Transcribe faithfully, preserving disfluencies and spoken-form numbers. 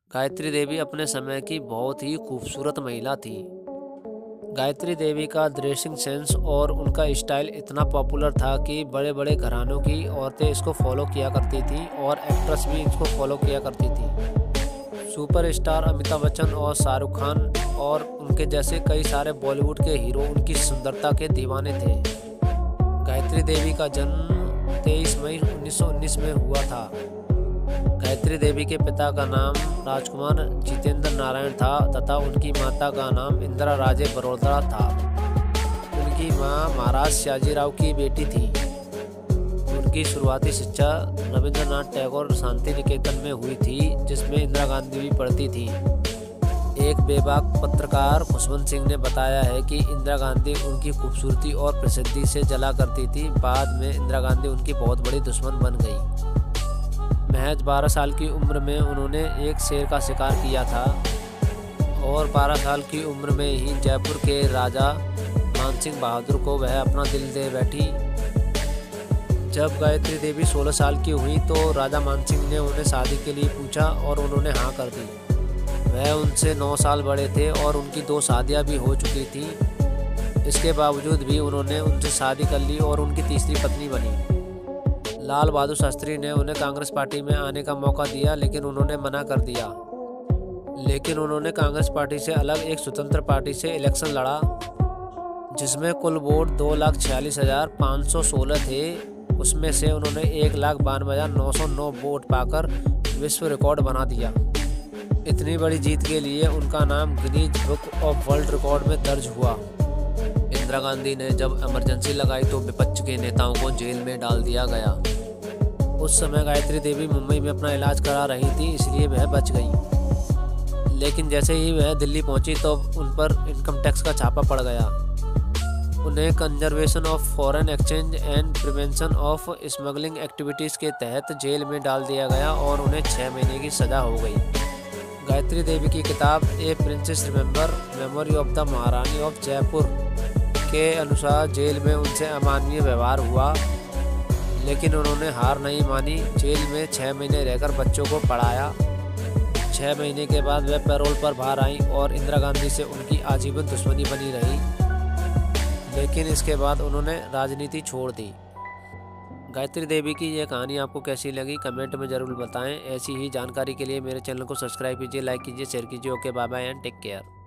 गायत्री देवी अपने समय की बहुत ही खूबसूरत महिला थी। गायत्री देवी का ड्रेसिंग सेंस और उनका स्टाइल इतना पॉपुलर था कि बड़े बड़े घरानों की औरतें इसको फॉलो किया करती थी और एक्ट्रेस भी इसको फॉलो किया करती थी। सुपरस्टार अमिताभ बच्चन और शाहरुख खान और उनके जैसे कई सारे बॉलीवुड के हीरो उनकी सुंदरता के दीवाने थे। गायत्री देवी का जन्म तेईस मई उन्नीस सौ उन्नीस में हुआ था। गायत्री देवी के पिता का नाम राजकुमार जितेंद्र नारायण था तथा उनकी माता का नाम इंदिरा राजे बड़ौदा था। उनकी मां महाराज शाजीराव की बेटी थी। उनकी शुरुआती शिक्षा रविंद्रनाथ टैगोर शांति निकेतन में हुई थी, जिसमें इंदिरा गांधी भी पढ़ती थी। एक बेबाक पत्रकार खुशवंत सिंह ने बताया है कि इंदिरा गांधी उनकी खूबसूरती और प्रसिद्धि से जला करती थी। बाद में इंदिरा गांधी उनकी बहुत बड़ी दुश्मन बन गई। महज बारह साल की उम्र में उन्होंने एक शेर का शिकार किया था और बारह साल की उम्र में ही जयपुर के राजा मानसिंह बहादुर को वह अपना दिल दे बैठी। जब गायत्री देवी सोलह साल की हुई तो राजा मानसिंह ने उन्हें शादी के लिए पूछा और उन्होंने हाँ कर दी। वह उनसे नौ साल बड़े थे और उनकी दो शादियां भी हो चुकी थी। इसके बावजूद भी उन्होंने उनसे शादी कर ली और उनकी तीसरी पत्नी बनी। लाल बहादुर शास्त्री ने उन्हें कांग्रेस पार्टी में आने का मौका दिया, लेकिन उन्होंने मना कर दिया। लेकिन उन्होंने कांग्रेस पार्टी से अलग एक स्वतंत्र पार्टी से इलेक्शन लड़ा, जिसमें कुल वोट दो लाख छियालीस हजार पाँच सौ सोलह थे। उसमें से उन्होंने एक लाख बानवे हजार नौ सौ नौ वोट पाकर विश्व रिकॉर्ड बना दिया। इतनी बड़ी जीत के लिए उनका नाम Guinness book of world record में दर्ज हुआ। इंदिरा गांधी ने जब इमरजेंसी लगाई तो विपक्ष के नेताओं को जेल में डाल दिया गया। उस समय गायत्री देवी मुंबई में अपना इलाज करा रही थी, इसलिए वह बच गई। लेकिन जैसे ही वह दिल्ली पहुंची तो उन पर इनकम टैक्स का छापा पड़ गया। उन्हें conservation of foreign exchange and prevention of smuggling activities के तहत जेल में डाल दिया गया और उन्हें छः महीने की सज़ा हो गई। गायत्री देवी की किताब a princess remember memory of the Maharani of Jaipur के अनुसार जेल में उनसे अमानवीय व्यवहार हुआ, लेकिन उन्होंने हार नहीं मानी। जेल में छः महीने रहकर बच्चों को पढ़ाया। छः महीने के बाद वह पैरोल पर बाहर आई और इंदिरा गांधी से उनकी आजीवन दुश्मनी बनी रही, लेकिन इसके बाद उन्होंने राजनीति छोड़ दी। गायत्री देवी की यह कहानी आपको कैसी लगी कमेंट में ज़रूर बताएं। ऐसी ही जानकारी के लिए मेरे चैनल को सब्सक्राइब कीजिए, लाइक कीजिए, शेयर कीजिए। Okay, bye bye and take care.